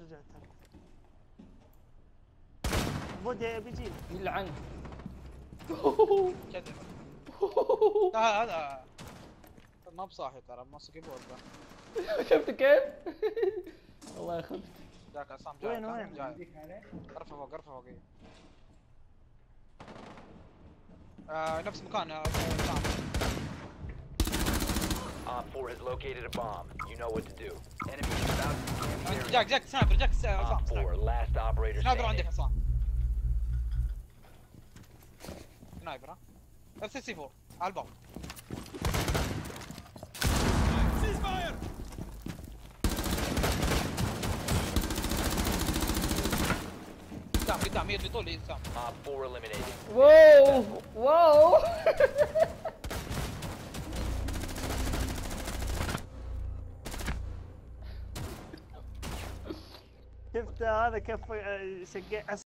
رجعت بودي بيجي يلعن. كذب. هذا ما بصاحي ترى ماسك كيبورد. شفت كيف؟ والله خفت. جاك عصام جاي. وين؟ جاي. غرفة فوق غرفة فوقية. نفس مكان عصام. Op 4 has located a bomb. You know what to do. Enemy is about to scan the area. جاك سنايبر جاك عصام. Op 4, last operator سنايبر standing. عندك عصام. سنايبر ها. نفس السي 4 على الباب. قدام يدي طول قدام. Op 4 eliminated. واو واو. شفت هذا كيف شقع